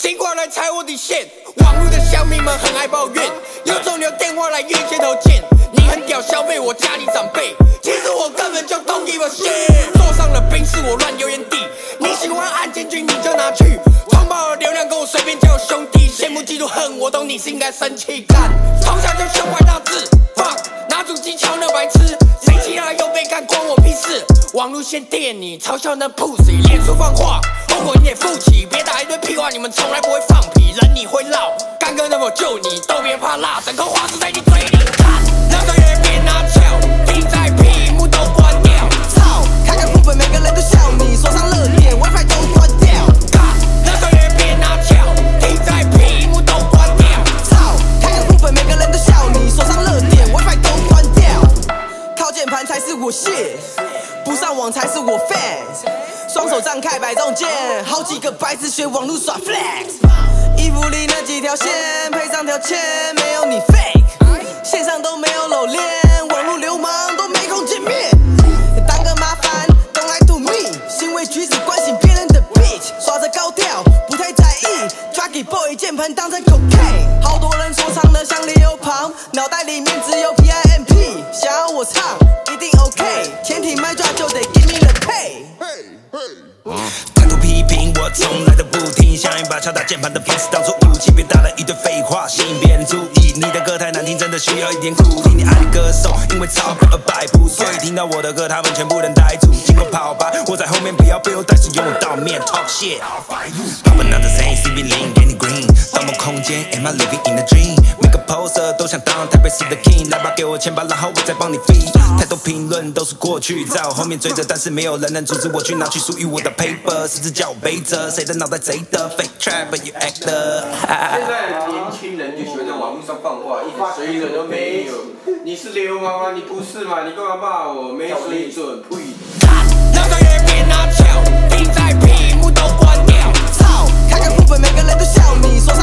尽管来踩我底线。网络的乡民们很爱抱怨，有种留电话来约街头见。你很屌，消费我家里长辈，其实我根本就 don't give a shit。坐上了宾士，我乱留言地。你喜欢按键君，你就拿去。狂暴的流量跟我随便叫兄弟，羡慕嫉妒恨，我懂你是应该生气干。从小就胸怀大志 ，fuck， 拿主机敲那白痴，谁其他又被干关我屁事。网路先电你，嘲笑那 pussy， 脸书放话，后果你也负起。别打一堆屁话，你们从来不会放屁，人你会绕，干哥那么救你，都别怕辣，整颗花枝在你嘴里干。那个月别拿翘，听在屏幕都关掉。操，开个副本每个人都笑你，锁上热点 ，WiFi 都关掉。干，那个月别拿翘，听在屏幕都关掉。操，开个副本每个人都笑你，锁上热点 ，WiFi 都关掉。靠键盘才是我 shit， 不上网才是我 fans。双手张开摆中剑，好几个白痴学网路耍 flex。衣服里那几条线配上条线，没有你 fake。线上都没有露脸，网路流氓都没空见面。当个麻烦 ，don't lie to me， 行为举止关心别人的 bitch， 耍着高调不太在意 ，Druggy boy 键盘当成 cocaine。好多人说唱的像 Liao 旁，脑袋里面只有 PIMP， 想要我唱一定 OK， 前提麦抓就得 give me the pay。 太多批评我从来都不听，像一把敲打键盘的方式当作武器，别打了一堆废话吸引别人注意。你的歌太难听，真的需要一点鼓励。你爱的歌手因为钞票而摆布，所以听到我的歌他们全部人呆住。尽管跑吧，我在后面不要被我带死，用我当面 talk shit。Pop another thing CB 零给你 green， 盗梦空间 Am I living in a dream？ 每个 poser 都想当台北市的 king， 来吧给我钱吧，然后我再帮你 feed。太多评论都是过去，在我后面追着，但是没有人能阻止我去拿去属于我的 paper， 甚至叫我背着，谁的脑袋贼的 fake trap but you act the。 现在年轻人就喜欢在网络上放话，一点水准都没有。你是流氓吗？你不是嘛？你干嘛骂我？没水准，呸！ 那个月别拿翘，听在屏幕都关掉。操，开个副本每个人都笑你，说上